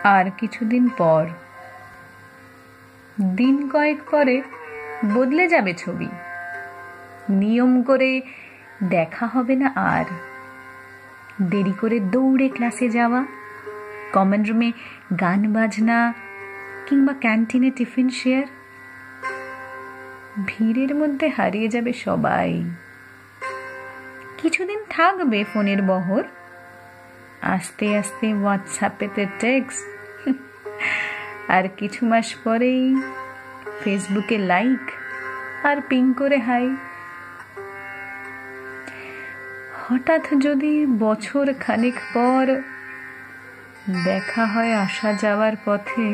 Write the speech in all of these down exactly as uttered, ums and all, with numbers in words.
আর কিছুদিন পর, দিন কয়েক পরে বদলে যাবে ছবি। নিয়ম করে দেখা হবে না আর। দেরি করে দৌড়ে ক্লাসে যাওয়া, কমন রুমে গান বাজনা কিংবা ক্যান্টিনে টিফিন শেয়ার। ভিড়ের মধ্যে হারিয়ে যাবে সবাই। কিছুদিন থাকবে ফোনের বহর, আস্তে আস্তে হোয়াটসঅ্যাপেতে টেক্সট, আর কিছু মাস পরেই ফেসবুকে লাইক আর পিং করে হাই। হঠাৎ যদি বছর খানিক পর দেখা হয় আসা যাওয়ার পথে,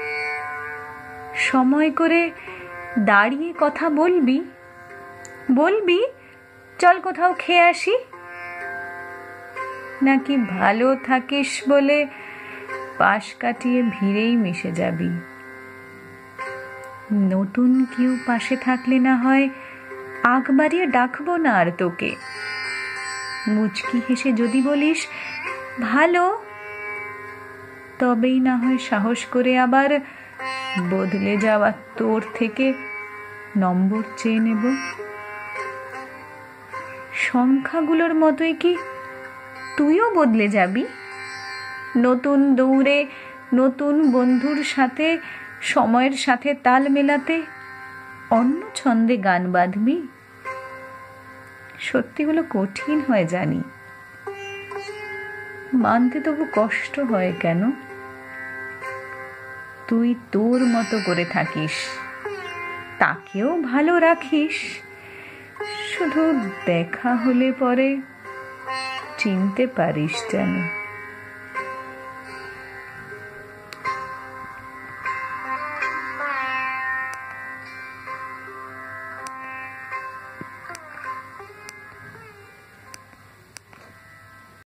সময় করে দাঁড়িয়ে কথা বলবি বলবি চল কোথাও খেয়ে আসি, নাকি ভালো থাকিস বলে পাশ কাটিয়ে ভিড়েই মিশে যাবি? নতুন কেউ পাশে থাকলে না হয় আগ বাড়িয়ে ডাকবো না আর তোকে। মুচকি হেসে যদি বলিস ভালো, তবেই না হয় সাহস করে আবার বদলে যাওয়া তোর থেকে নম্বর চেয়ে নেব। সংখ্যাগুলোর মতোই কি তুইও বদলে যাবি? নতুন দৌড়ে নতুন বন্ধুর সাথে সময়ের সাথে তাল মেলাতে অন্য ছন্দে গান বাঁধবি? সত্যিগুলো কঠিন হয় জানি, মানতে তবু কষ্ট হয় কেন? তুই তোর মতো করে থাকিস, তাকেও ভালো রাখিস, শুধু দেখা হলে পরে চিনতে পারিস যেন।